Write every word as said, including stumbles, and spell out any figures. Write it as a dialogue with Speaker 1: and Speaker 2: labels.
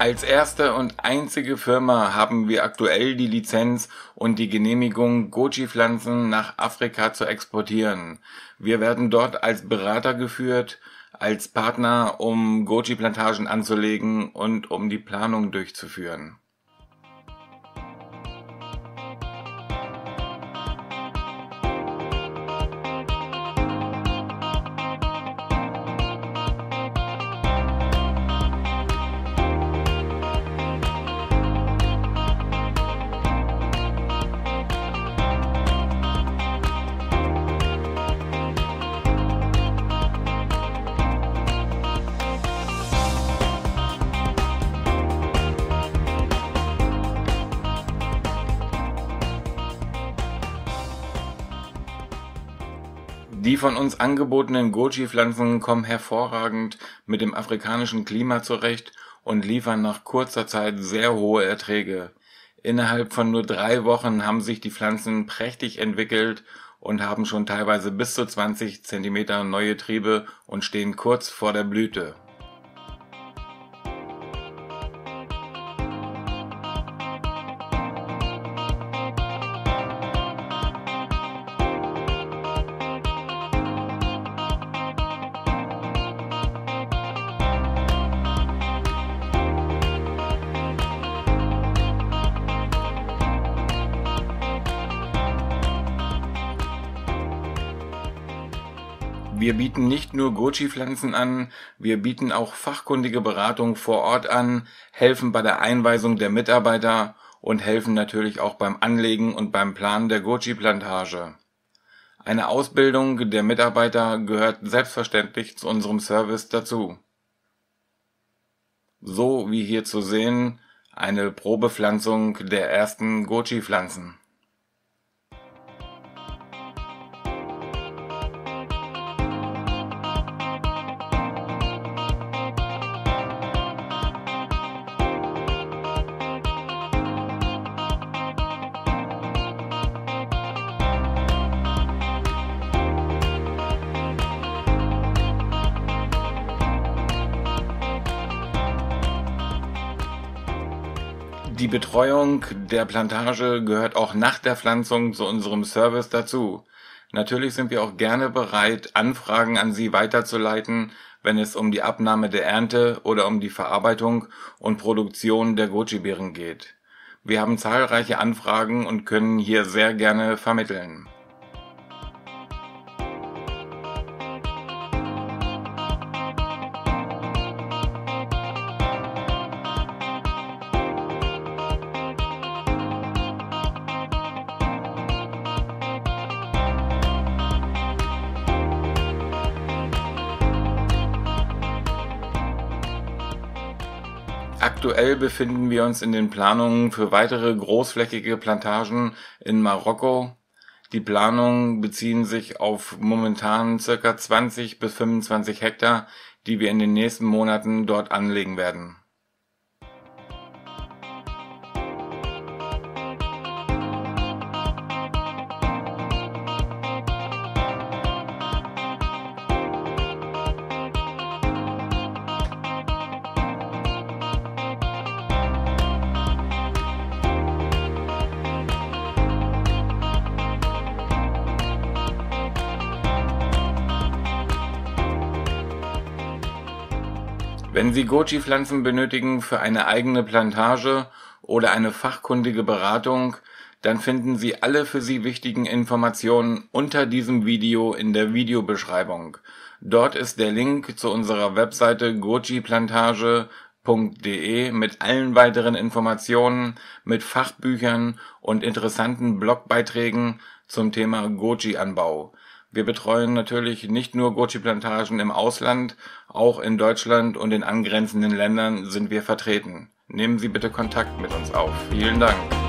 Speaker 1: Als erste und einzige Firma haben wir aktuell die Lizenz und die Genehmigung, Goji-Pflanzen nach Afrika zu exportieren. Wir werden dort als Berater geführt, als Partner, um Goji-Plantagen anzulegen und um die Planung durchzuführen. Die von uns angebotenen Goji-Pflanzen kommen hervorragend mit dem afrikanischen Klima zurecht und liefern nach kurzer Zeit sehr hohe Erträge. Innerhalb von nur drei Wochen haben sich die Pflanzen prächtig entwickelt und haben schon teilweise bis zu zwanzig Zentimeter neue Triebe und stehen kurz vor der Blüte. Wir bieten nicht nur Goji-Pflanzen an, wir bieten auch fachkundige Beratung vor Ort an, helfen bei der Einweisung der Mitarbeiter und helfen natürlich auch beim Anlegen und beim Planen der Goji-Plantage. Eine Ausbildung der Mitarbeiter gehört selbstverständlich zu unserem Service dazu. So wie hier zu sehen, eine Probepflanzung der ersten Goji-Pflanzen. Die Betreuung der Plantage gehört auch nach der Pflanzung zu unserem Service dazu. Natürlich sind wir auch gerne bereit, Anfragen an Sie weiterzuleiten, wenn es um die Abnahme der Ernte oder um die Verarbeitung und Produktion der Goji-Beeren geht. Wir haben zahlreiche Anfragen und können hier sehr gerne vermitteln. Aktuell befinden wir uns in den Planungen für weitere großflächige Plantagen in Marokko. Die Planungen beziehen sich auf momentan ca. zwanzig bis fünfundzwanzig Hektar, die wir in den nächsten Monaten dort anlegen werden. Wenn Sie Goji-Pflanzen benötigen für eine eigene Plantage oder eine fachkundige Beratung, dann finden Sie alle für Sie wichtigen Informationen unter diesem Video in der Videobeschreibung. Dort ist der Link zu unserer Webseite gojiplantage punkt de mit allen weiteren Informationen, mit Fachbüchern und interessanten Blogbeiträgen zum Thema Goji-Anbau. Wir betreuen natürlich nicht nur Goji-Plantagen im Ausland, auch in Deutschland und in angrenzenden Ländern sind wir vertreten. Nehmen Sie bitte Kontakt mit uns auf. Vielen Dank.